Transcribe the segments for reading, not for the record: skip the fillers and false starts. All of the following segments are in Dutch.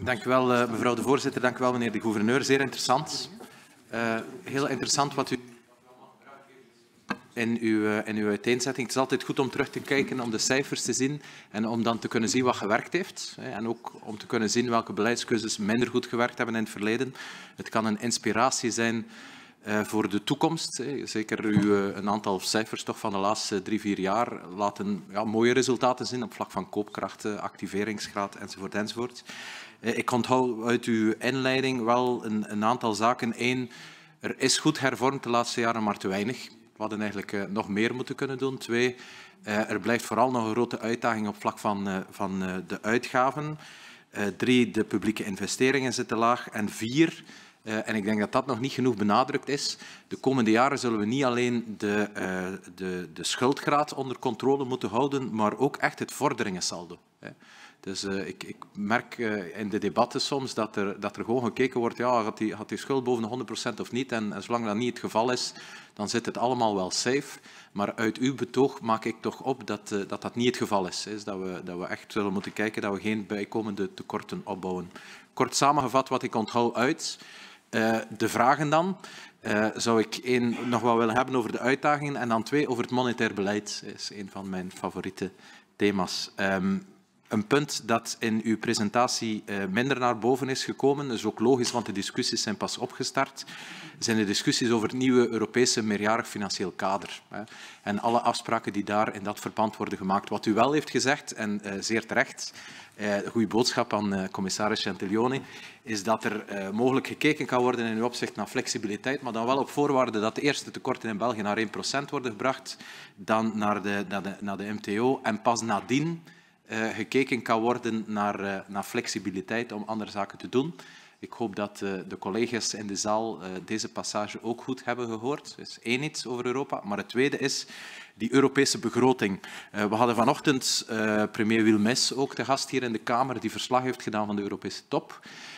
Dank u wel, mevrouw de voorzitter. Dank u wel, meneer de gouverneur. Zeer interessant. Heel interessant wat u in uw uiteenzetting. Het is altijd goed om terug te kijken, om de cijfers te zien en om dan te kunnen zien wat gewerkt heeft. En ook om te kunnen zien welke beleidskeuzes minder goed gewerkt hebben in het verleden. Het kan een inspiratie zijn voor de toekomst. Zeker een aantal cijfers toch van de laatste 3-4 jaar laten mooie resultaten zien op vlak van koopkracht, activeringsgraad enzovoort enzovoort. Ik onthoud uit uw inleiding wel een aantal zaken. 1, er is goed hervormd de laatste jaren, maar te weinig. We hadden eigenlijk nog meer moeten kunnen doen. 2, er blijft vooral nog een grote uitdaging op vlak van de uitgaven. 3, de publieke investeringen zitten laag. En 4, en ik denk dat dat nog niet genoeg benadrukt is, de komende jaren zullen we niet alleen de schuldgraad onder controle moeten houden, maar ook echt het vorderingensaldo. Dus ik merk in de debatten soms dat er gewoon gekeken wordt, ja, gaat die schuld boven de 100% of niet? En zolang dat niet het geval is, dan zit het allemaal wel safe. Maar uit uw betoog maak ik toch op dat niet het geval is. Dat we echt zullen moeten kijken dat we geen bijkomende tekorten opbouwen. Kort samengevat wat ik onthoud uit. De vragen dan. Zou ik 1 nog wel willen hebben over de uitdagingen en dan 2 over het monetair beleid. Dat is een van mijn favoriete thema's. Een punt dat in uw presentatie minder naar boven is gekomen, is ook logisch, want de discussies zijn pas opgestart, zijn de discussies over het nieuwe Europese meerjarig financieel kader. En alle afspraken die daar in dat verband worden gemaakt. Wat u wel heeft gezegd, en zeer terecht, goede boodschap aan commissaris Gentiloni, is dat er mogelijk gekeken kan worden in uw opzicht naar flexibiliteit, maar dan wel op voorwaarde dat de eerste tekorten in België naar 1% worden gebracht, dan naar de MTO en pas nadien gekeken kan worden naar flexibiliteit om andere zaken te doen. Ik hoop dat de collega's in de zaal deze passage ook goed hebben gehoord. Dat is 1 iets over Europa. Maar het tweede is die Europese begroting. We hadden vanochtend premier Wilmès ook te gast hier in de Kamer, die verslag heeft gedaan van de Europese top.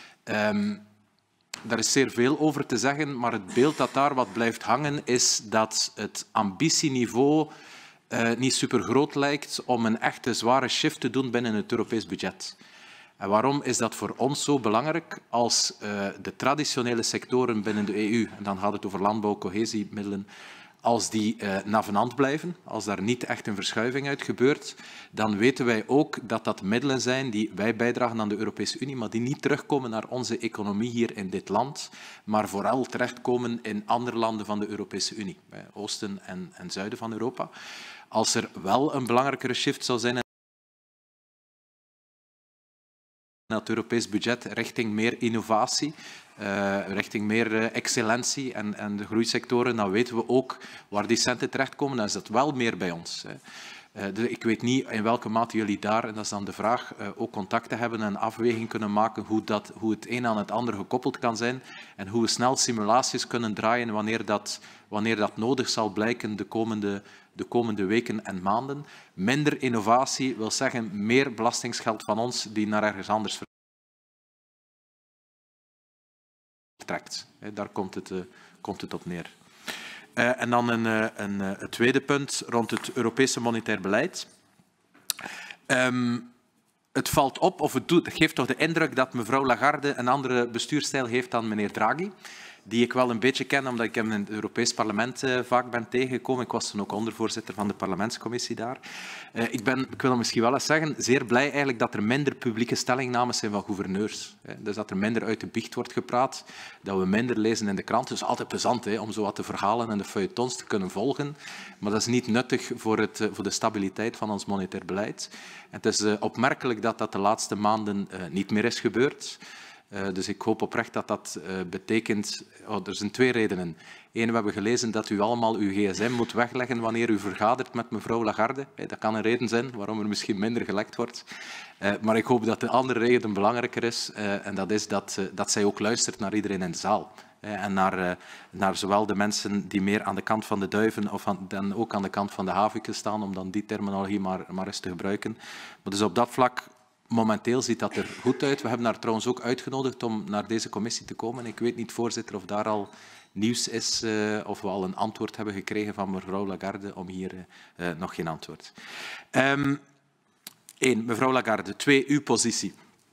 Daar is zeer veel over te zeggen, maar het beeld dat daar wat blijft hangen is dat het ambitieniveau niet super groot lijkt om een echte zware shift te doen binnen het Europees budget. En waarom is dat voor ons zo belangrijk als de traditionele sectoren binnen de EU, en dan gaat het over landbouw, cohesiemiddelen, als die navenant blijven, als daar niet echt een verschuiving uit gebeurt, dan weten wij ook dat dat middelen zijn die wij bijdragen aan de Europese Unie, maar die niet terugkomen naar onze economie hier in dit land, maar vooral terechtkomen in andere landen van de Europese Unie, oosten en zuiden van Europa. Als er wel een belangrijkere shift zou zijn in het Europees budget richting meer innovatie, richting meer excellentie en de groeisectoren, dan weten we ook waar die centen terechtkomen. Dan is dat wel meer bij ons. Dus ik weet niet in welke mate jullie daar, en dat is dan de vraag, ook contacten hebben en afweging kunnen maken hoe het een aan het ander gekoppeld kan zijn en hoe we snel simulaties kunnen draaien wanneer dat nodig zal blijken de komende weken en maanden. Minder innovatie wil zeggen meer belastingsgeld van ons die naar ergens anders vertrekt. Daar komt het op neer. En dan een tweede punt rond het Europese monetair beleid. Het valt op, of het geeft toch de indruk dat mevrouw Lagarde een andere bestuursstijl heeft dan meneer Draghi, die ik wel een beetje ken, omdat ik hem in het Europees Parlement vaak ben tegengekomen. Ik was toen ook ondervoorzitter van de parlementscommissie daar. Ik wil dat misschien wel eens zeggen, zeer blij eigenlijk dat er minder publieke stellingnames zijn van gouverneurs. Dus dat er minder uit de biecht wordt gepraat, dat we minder lezen in de krant. Dus altijd plezant om zo wat de verhalen en de feuilletons te kunnen volgen. Maar dat is niet nuttig voor de stabiliteit van ons monetair beleid. En het is opmerkelijk dat dat de laatste maanden niet meer is gebeurd. Dus ik hoop oprecht dat dat betekent... er zijn 2 redenen. 1, we hebben gelezen dat u allemaal uw gsm moet wegleggen wanneer u vergadert met mevrouw Lagarde. Dat kan een reden zijn waarom er misschien minder gelekt wordt. Maar ik hoop dat de andere reden belangrijker is. En dat is dat zij ook luistert naar iedereen in de zaal. En naar zowel de mensen die meer aan de kant van de duiven dan ook aan de kant van de haviken staan, om dan die terminologie maar eens te gebruiken. Maar dus op dat vlak... Momenteel ziet dat er goed uit. We hebben haar trouwens ook uitgenodigd om naar deze commissie te komen. Ik weet niet, voorzitter, of daar al nieuws is of we al een antwoord hebben gekregen van mevrouw Lagarde om hier nog geen antwoord. 1. Mevrouw Lagarde. 2. Uw positie.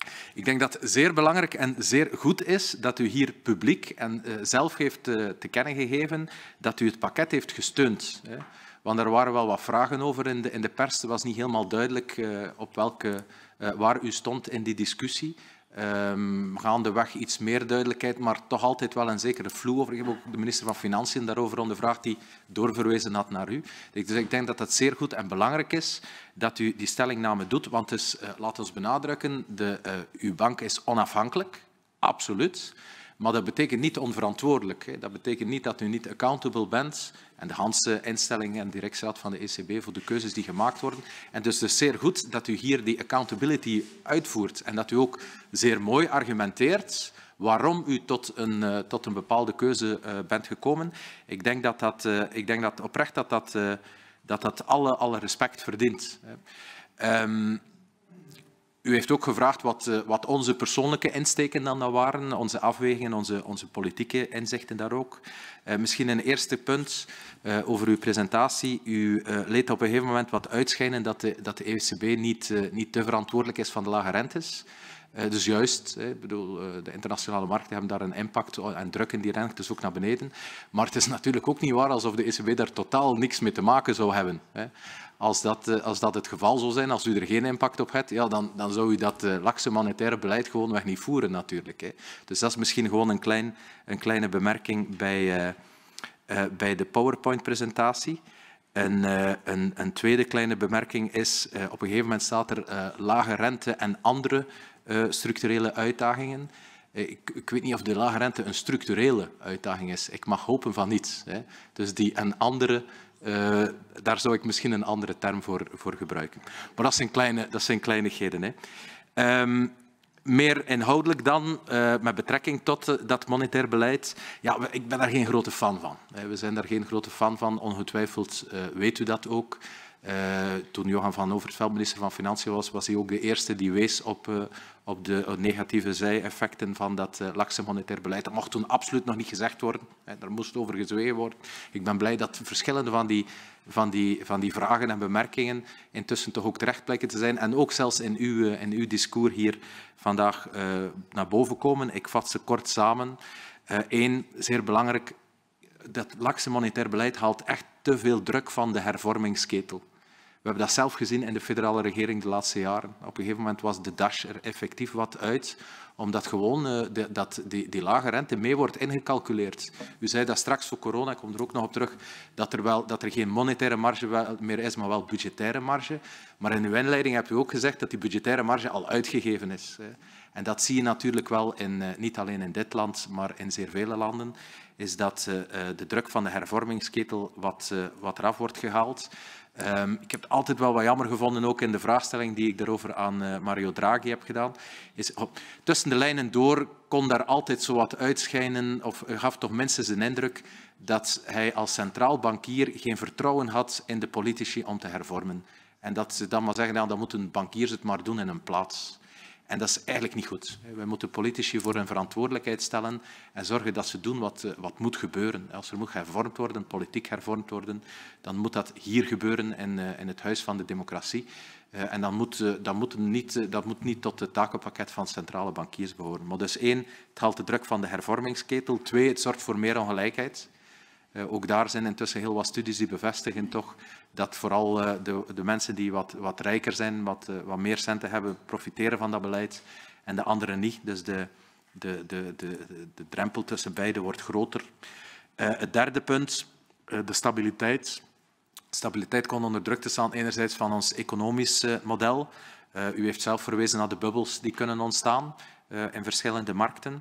Ik denk dat het zeer belangrijk en zeer goed is dat u hier publiek en zelf heeft te kennen gegeven dat u het pakket heeft gesteund. Hè. Want er waren wel wat vragen over in de pers. Het was niet helemaal duidelijk waar u stond in die discussie. Gaandeweg iets meer duidelijkheid, maar toch altijd wel een zekere flow over. Ik heb ook de minister van Financiën daarover ondervraagd, die doorverwezen had naar u. Dus ik denk dat het zeer goed en belangrijk is dat u die stellingname doet, want dus, laat ons benadrukken, uw bank is onafhankelijk, absoluut. Maar dat betekent niet onverantwoordelijk. Hè. Dat betekent niet dat u niet accountable bent en de hele instelling en directieraad van de ECB voor de keuzes die gemaakt worden. En dus het is zeer goed dat u hier die accountability uitvoert en dat u ook zeer mooi argumenteert waarom u tot een bepaalde keuze bent gekomen. Ik denk dat oprecht dat alle respect verdient. U heeft ook gevraagd wat onze persoonlijke insteken dan waren, onze afwegingen, onze politieke inzichten daar ook. Misschien een eerste punt over uw presentatie. U liet op een gegeven moment wat uitschijnen dat de ECB niet te verantwoordelijk is van de lage rentes. Dus juist, ik bedoel, de internationale markten hebben daar een impact en drukken die rentes ook naar beneden. Maar het is natuurlijk ook niet waar alsof de ECB daar totaal niks mee te maken zou hebben. Als dat het geval zou zijn, als u er geen impact op hebt, ja, dan zou u dat lakse monetaire beleid gewoonweg niet voeren natuurlijk. Dus dat is misschien gewoon een kleine bemerking bij de PowerPoint-presentatie. Een tweede kleine bemerking is, op een gegeven moment staat er lage rente en andere structurele uitdagingen. Ik weet niet of de lage rente een structurele uitdaging is. Ik mag hopen van niet. Dus die en andere, daar zou ik misschien een andere term voor gebruiken. Maar dat zijn kleinigheden. Meer inhoudelijk dan, met betrekking tot dat monetair beleid. Ja, ik ben daar geen grote fan van. We zijn daar geen grote fan van. Ongetwijfeld weet u dat ook. Toen Johan van Overtveld minister van Financiën was hij ook de eerste die wees op de negatieve zijeffecten van dat lakse monetair beleid. Dat mocht toen absoluut nog niet gezegd worden. Daar moest over gezwegen worden. Ik ben blij dat verschillende van die vragen en bemerkingen intussen toch ook terecht blijken te zijn. En ook zelfs in uw discours hier vandaag naar boven komen. Ik vat ze kort samen. Eén, zeer belangrijk, dat lakse monetair beleid haalt echt te veel druk van de hervormingsketel. We hebben dat zelf gezien in de federale regering de laatste jaren. Op een gegeven moment was de dash er effectief wat uit, omdat gewoon die lage rente mee wordt ingecalculeerd. U zei dat straks voor corona, ik kom er ook nog op terug, dat er geen monetaire marge meer is, maar wel budgettaire marge. Maar in uw inleiding hebt u ook gezegd dat die budgettaire marge al uitgegeven is. En dat zie je natuurlijk wel niet alleen in dit land, maar in zeer vele landen, is dat de druk van de hervormingsketel wat eraf wordt gehaald. Ik heb het altijd wel wat jammer gevonden, ook in de vraagstelling die ik daarover aan Mario Draghi heb gedaan. Tussen de lijnen door kon daar altijd zo wat uitschijnen, of gaf toch minstens een indruk dat hij als centraal bankier geen vertrouwen had in de politici om te hervormen. En dat ze dan maar zeggen, dan moeten bankiers het maar doen in een plaats. En dat is eigenlijk niet goed. We moeten politici voor hun verantwoordelijkheid stellen en zorgen dat ze doen wat moet gebeuren. Als er moet hervormd worden, politiek hervormd worden, dan moet dat hier gebeuren in het Huis van de Democratie. En dat moet niet tot het takenpakket van centrale bankiers behoren. Maar dus één, het haalt de druk van de hervormingsketel. Twee, het zorgt voor meer ongelijkheid. Ook daar zijn intussen heel wat studies die bevestigen toch dat vooral de mensen die wat rijker zijn, wat meer centen hebben, profiteren van dat beleid en de anderen niet. Dus de drempel tussen beiden wordt groter. Het derde punt, de stabiliteit. Stabiliteit komt onder druk te staan enerzijds van ons economisch model. U heeft zelf verwezen naar de bubbels die kunnen ontstaan in verschillende markten.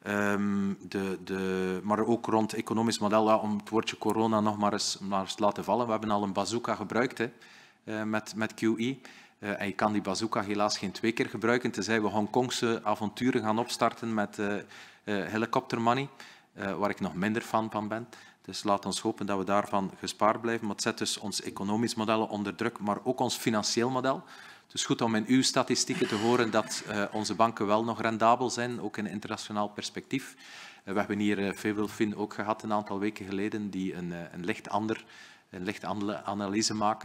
Maar ook rond het economisch model, om het woordje corona nog maar eens te laten vallen. We hebben al een bazooka gebruikt met QE. En je kan die bazooka helaas geen 2 keer gebruiken, tenzij we Hongkongse avonturen gaan opstarten met helikoptermoney, waar ik nog minder fan van ben. Dus laat ons hopen dat we daarvan gespaard blijven. Maar het zet dus ons economisch model onder druk, maar ook ons financieel model. Het is goed om in uw statistieken te horen dat onze banken wel nog rendabel zijn, ook in internationaal perspectief. We hebben hier Febelfin ook gehad een aantal weken geleden, die een licht andere analyse maken.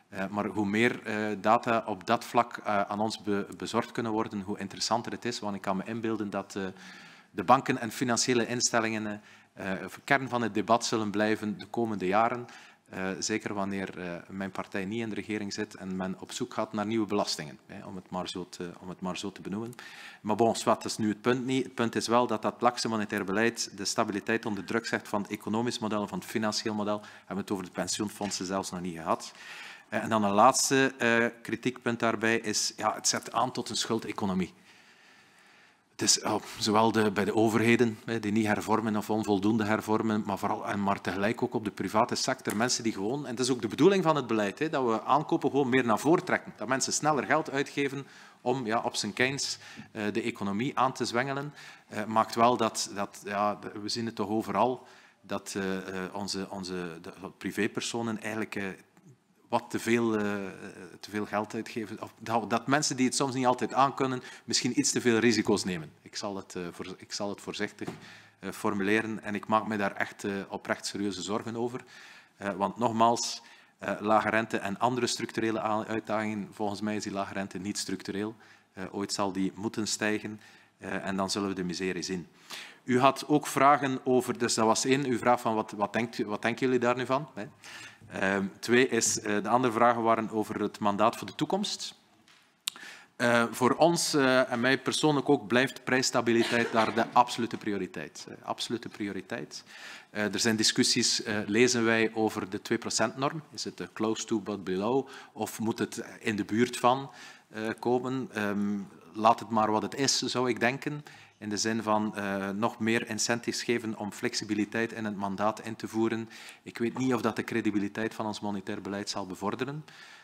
Maar hoe meer data op dat vlak aan ons bezorgd kunnen worden, hoe interessanter het is. Want ik kan me inbeelden dat de banken en financiële instellingen kern van het debat zullen blijven de komende jaren. Zeker wanneer mijn partij niet in de regering zit en men op zoek gaat naar nieuwe belastingen, om het maar zo te benoemen. Maar bon, dat is nu het punt niet. Het punt is wel dat dat lakse monetair beleid de stabiliteit onder druk zet van het economisch model, van het financieel model. We hebben het over de pensioenfondsen zelfs nog niet gehad. En dan een laatste kritiekpunt daarbij is, ja, het zet aan tot een schuldeconomie. Het is zowel bij de overheden, die niet hervormen of onvoldoende hervormen, maar tegelijk ook op de private sector. Mensen die gewoon, en dat is ook de bedoeling van het beleid, dat we aankopen gewoon meer naar voren trekken. Dat mensen sneller geld uitgeven om op zijn Keynes de economie aan te zwengelen. Maakt wel dat we zien het toch overal, dat onze privépersonen eigenlijk wat te veel geld uitgeven. Of dat mensen die het soms niet altijd aankunnen, misschien iets te veel risico's nemen. Ik zal het voorzichtig formuleren en ik maak me daar echt oprecht serieuze zorgen over. Want nogmaals, lage rente en andere structurele uitdagingen, volgens mij is die lage rente niet structureel. Ooit zal die moeten stijgen en dan zullen we de miserie zien. U had ook vragen over, dus dat was één, uw vraag van wat denken jullie daar nu van? Twee is, de andere vragen waren over het mandaat voor de toekomst. Voor ons en mij persoonlijk ook blijft prijsstabiliteit daar de absolute prioriteit. Absolute prioriteit. Er zijn discussies, lezen wij, over de 2%-norm. Is het close to but below of moet het in de buurt van komen? Laat het maar wat het is, zou ik denken. In de zin van nog meer incentives geven om flexibiliteit in het mandaat in te voeren. Ik weet niet of dat de credibiliteit van ons monetair beleid zal bevorderen.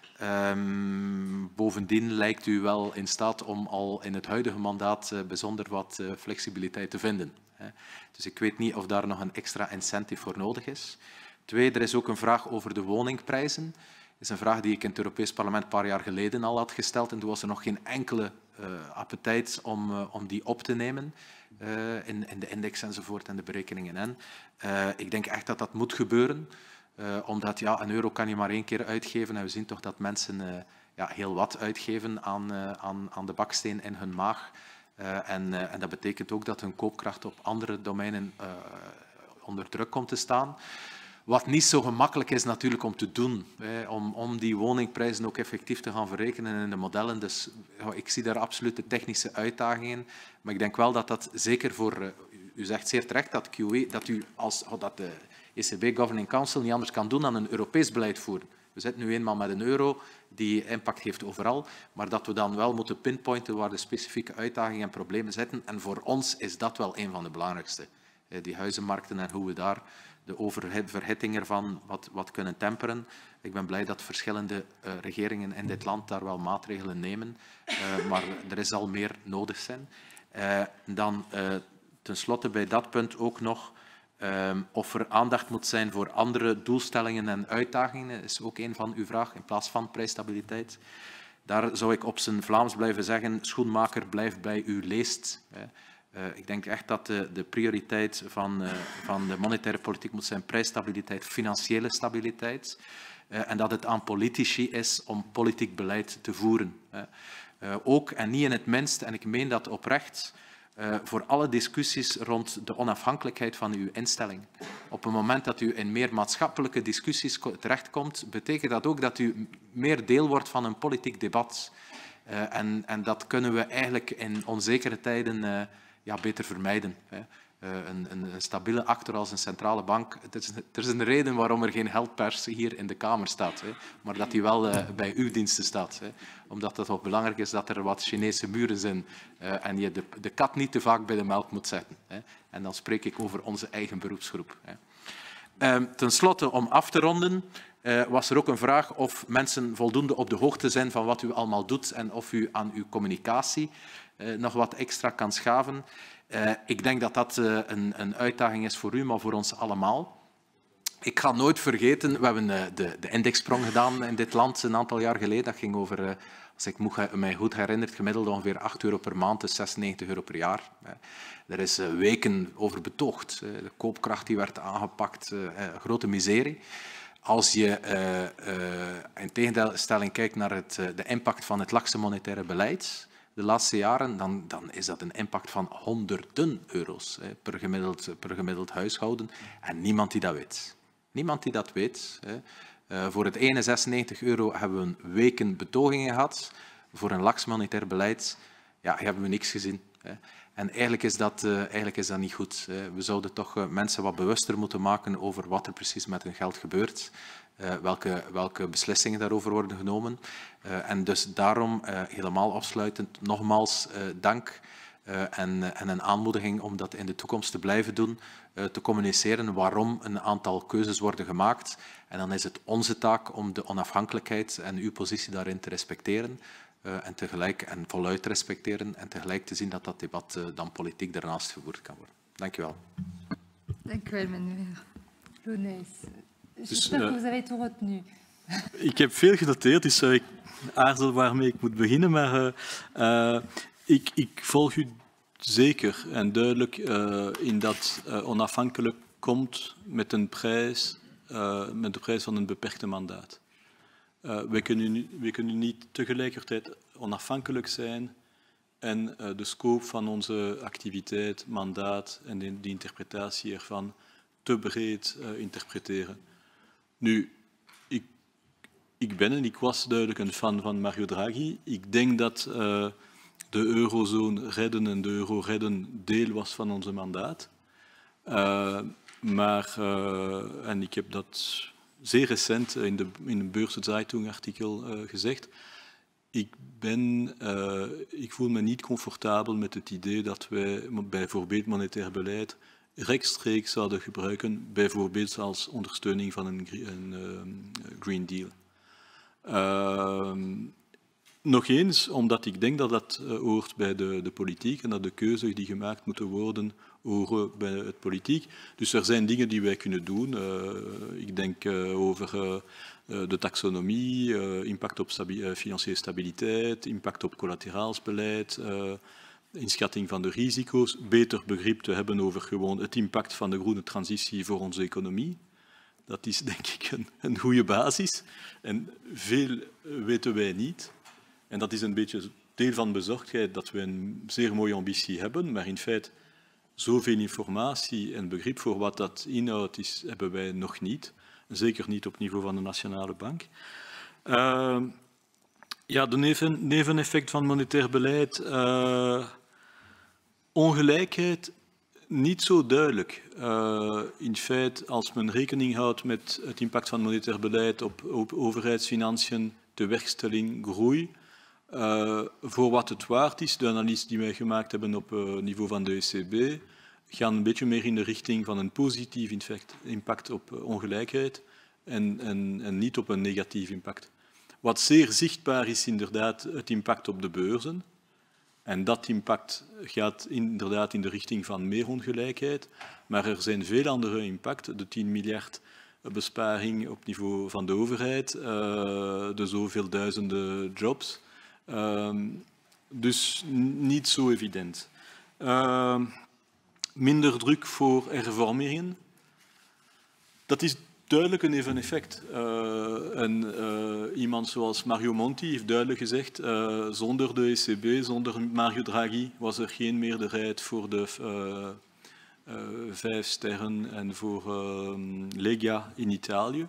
Bovendien lijkt u wel in staat om al in het huidige mandaat bijzonder wat flexibiliteit te vinden. Dus ik weet niet of daar nog een extra incentive voor nodig is. Twee, er is ook een vraag over de woningprijzen. Dat is een vraag die ik in het Europees Parlement een paar jaar geleden al had gesteld. En toen was er nog geen enkele appetijt om die op te nemen in de index enzovoort en de berekeningen. Ik denk echt dat dat moet gebeuren. Omdat een euro kan je maar één keer uitgeven. En we zien toch dat mensen heel wat uitgeven aan de baksteen in hun maag. En dat betekent ook dat hun koopkracht op andere domeinen onder druk komt te staan. Wat niet zo gemakkelijk is natuurlijk om te doen, om die woningprijzen ook effectief te gaan verrekenen in de modellen. Dus ik zie daar absolute technische uitdagingen. Maar ik denk wel dat dat zeker voor, u zegt zeer terecht dat QE, dat de ECB Governing Council niet anders kan doen dan een Europees beleid voeren. We zitten nu eenmaal met een euro die impact heeft overal, maar dat we dan wel moeten pinpointen waar de specifieke uitdagingen en problemen zitten. En voor ons is dat wel een van de belangrijkste. Die huizenmarkten en hoe we daar de oververhitting ervan wat kunnen temperen. Ik ben blij dat verschillende regeringen in dit land daar wel maatregelen nemen, maar er is al meer nodig zijn. Dan tenslotte bij dat punt ook nog of er aandacht moet zijn voor andere doelstellingen en uitdagingen, is ook een van uw vragen, in plaats van prijsstabiliteit. Daar zou ik op zijn Vlaams blijven zeggen, schoenmaker, blijf bij uw leest. Ik denk echt dat de prioriteit van de monetaire politiek moet zijn prijsstabiliteit, financiële stabiliteit. En dat het aan politici is om politiek beleid te voeren. Ook, en niet in het minst, en ik meen dat oprecht, voor alle discussies rond de onafhankelijkheid van uw instelling. Op het moment dat u in meer maatschappelijke discussies terechtkomt, betekent dat ook dat u meer deel wordt van een politiek debat. En dat kunnen we eigenlijk in onzekere tijden beter vermijden. Een stabiele actor als een centrale bank. Er is een reden waarom er geen heldpers hier in de Kamer staat, maar dat die wel bij uw diensten staat. Omdat het toch belangrijk is dat er wat Chinese muren zijn en je de kat niet te vaak bij de melk moet zetten. En dan spreek ik over onze eigen beroepsgroep. Ten slotte, om af te ronden, was er ook een vraag of mensen voldoende op de hoogte zijn van wat u allemaal doet en of u aan uw communicatie nog wat extra kan schaven. Ik denk dat dat een uitdaging is voor u, maar voor ons allemaal. Ik ga nooit vergeten, we hebben de indexsprong gedaan in dit land een aantal jaar geleden. Dat ging over, als ik mij goed herinner, gemiddeld ongeveer €8 per maand, dus €96 per jaar. Er is weken over betoogd. De koopkracht die werd aangepakt, grote miserie. Als je in tegenstelling kijkt naar de impact van het lakse monetaire beleid de laatste jaren, dan is dat een impact van honderden euro's per gemiddeld huishouden. En niemand die dat weet. Niemand die dat weet. Voor het ene 96 euro hebben we een weken betogingen gehad. Voor een laks monetair beleid hebben we niks gezien. En eigenlijk is dat niet goed. We zouden toch mensen wat bewuster moeten maken over wat er precies met hun geld gebeurt. Welke beslissingen daarover worden genomen. En dus daarom helemaal afsluitend nogmaals dank en een aanmoediging om dat in de toekomst te blijven doen. Te communiceren waarom een aantal keuzes worden gemaakt. En dan is het onze taak om de onafhankelijkheid en uw positie daarin te respecteren. En voluit respecteren en tegelijk te zien dat dat debat dan politiek daarnaast gevoerd kan worden. Dank u wel. Dank u wel, meneer Loonijs. Dus, J'espère que vous avez tout retenu. Ik heb veel genoteerd, dus ik aarzel waarmee ik moet beginnen, maar ik volg u zeker en duidelijk in dat onafhankelijk komt met de prijs van een beperkte mandaat. We kunnen niet tegelijkertijd onafhankelijk zijn en de scope van onze activiteit, mandaat en de interpretatie ervan te breed interpreteren. Nu, ik ben en ik was duidelijk een fan van Mario Draghi. Ik denk dat de eurozone redden en de euro redden deel was van onze mandaat. En ik heb dat zeer recent in een Börse Zeitung artikel gezegd. Ik voel me niet comfortabel met het idee dat wij bijvoorbeeld monetair beleid rechtstreeks zouden gebruiken, bijvoorbeeld als ondersteuning van een Green Deal. Nog eens, omdat ik denk dat dat hoort bij de politiek en dat de keuzes die gemaakt moeten worden horen bij het politiek. Dus er zijn dingen die wij kunnen doen. Ik denk over de taxonomie, impact op financiële stabiliteit, impact op collateraalsbeleid, inschatting van de risico's, beter begrip te hebben over gewoon het impact van de groene transitie voor onze economie. Dat is denk ik een goede basis. En veel weten wij niet. En dat is een beetje deel van bezorgdheid dat we een zeer mooie ambitie hebben, maar in feite zoveel informatie en begrip voor wat dat inhoudt hebben wij nog niet. Zeker niet op niveau van de Nationale Bank. De neveneffect van monetair beleid. Ongelijkheid, niet zo duidelijk. In feite, als men rekening houdt met het impact van monetair beleid op overheidsfinanciën, tewerkstelling, groei, voor wat het waard is, de analyse die wij gemaakt hebben op niveau van de ECB, gaan een beetje meer in de richting van een positief impact op ongelijkheid en niet op een negatief impact. Wat zeer zichtbaar is inderdaad het impact op de beurzen. En dat impact gaat inderdaad in de richting van meer ongelijkheid. Maar er zijn veel andere impacten. De 10 miljard besparing op niveau van de overheid, de zoveel duizenden jobs. Dus niet zo evident. Minder druk voor hervormingen. Dat is duidelijk een neveneffect. Iemand zoals Mario Monti heeft duidelijk gezegd, zonder de ECB, zonder Mario Draghi, was er geen meerderheid voor de 5 sterren en voor Lega in Italië.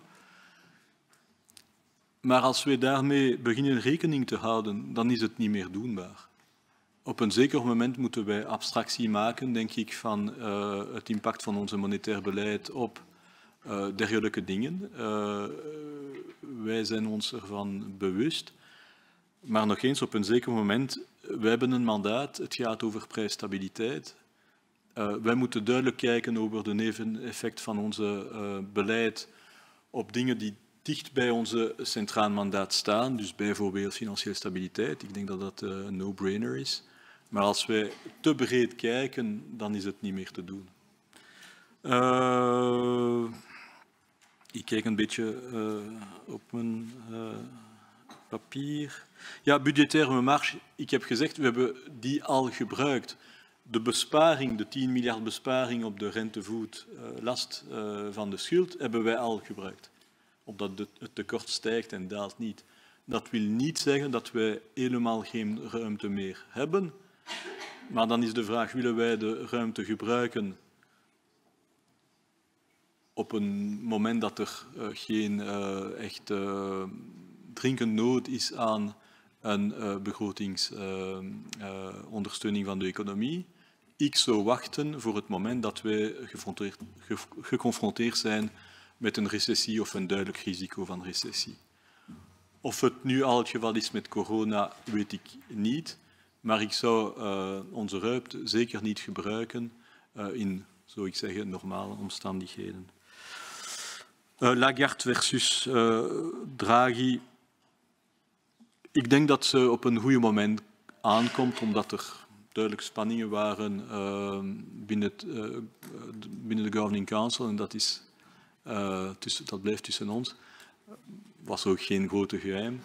Maar als we daarmee beginnen rekening te houden, dan is het niet meer doenbaar. Op een zeker moment moeten wij abstractie maken, denk ik, van het impact van onze monetair beleid op dergelijke dingen. Wij zijn ons ervan bewust. Maar nog eens, op een zeker moment, wij hebben een mandaat, het gaat over prijsstabiliteit. Wij moeten duidelijk kijken over de neveneffect van onze beleid op dingen die dicht bij onze centraal mandaat staan, dus bijvoorbeeld financiële stabiliteit. Ik denk dat dat een no-brainer is. Maar als wij te breed kijken, dan is het niet meer te doen. Ik kijk een beetje op mijn papier. Ja, budgettaire marge. Ik heb gezegd, we hebben die al gebruikt. De besparing, de 10 miljard besparing op de rentevoetlast van de schuld, hebben wij al gebruikt. omdat het tekort stijgt en daalt niet. Dat wil niet zeggen dat wij helemaal geen ruimte meer hebben. Maar dan is de vraag, willen wij de ruimte gebruiken op een moment dat er geen echt dringend nood is aan een begrotingsondersteuning van de economie? Ik zou wachten voor het moment dat wij geconfronteerd zijn met een recessie of een duidelijk risico van recessie. Of het nu al het geval is met corona, weet ik niet. Maar ik zou onze ruimte zeker niet gebruiken in, zou ik zeggen, normale omstandigheden. Lagarde versus Draghi. Ik denk dat ze op een goed moment aankomt, omdat er duidelijk spanningen waren binnen de Governing Council. En dat blijft tussen ons. Was ook geen grote geheim.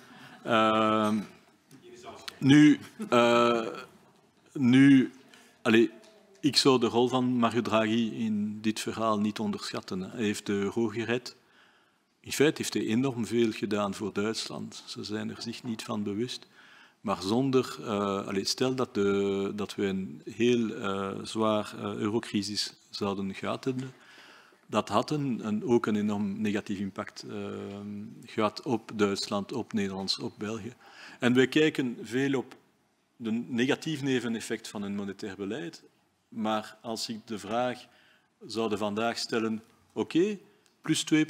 Ik zou de rol van Mario Draghi in dit verhaal niet onderschatten. Hij heeft de euro gered. In feite heeft hij enorm veel gedaan voor Duitsland. Ze zijn er zich niet van bewust. Maar stel dat we een heel zwaar eurocrisis zouden gehad hebben, dat had ook een enorm negatief impact gehad op Duitsland, op Nederland, op België. En wij kijken veel op de negatieve neveneffect van een monetair beleid. Maar als ik de vraag zou vandaag stellen, oké, plus 2%,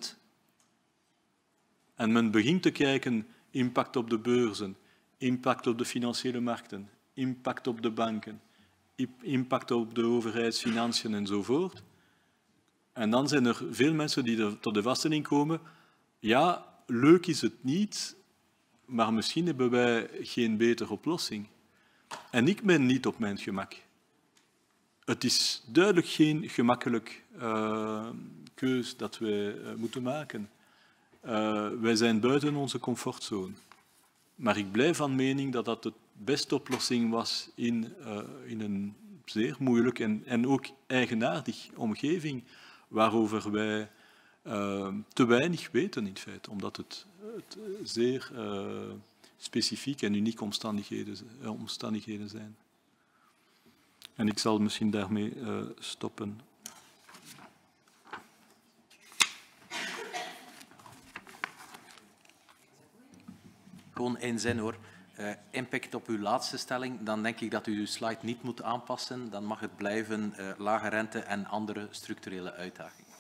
en men begint te kijken, impact op de beurzen, impact op de financiële markten, impact op de banken, impact op de overheidsfinanciën enzovoort. En dan zijn er veel mensen die tot de vaststelling komen, ja, leuk is het niet, maar misschien hebben wij geen betere oplossing. En ik ben niet op mijn gemak. Het is duidelijk geen gemakkelijk keus dat wij moeten maken. Wij zijn buiten onze comfortzone. Maar ik blijf van mening dat dat de beste oplossing was in een zeer moeilijk en ook eigenaardig omgeving waarover wij te weinig weten in feite, omdat het zeer specifiek en unieke omstandigheden zijn. En ik zal misschien daarmee stoppen. Gewoon één zin hoor. Impact op uw laatste stelling, dan denk ik dat u uw slide niet moet aanpassen. Dan mag het blijven lage rente en andere structurele uitdagingen.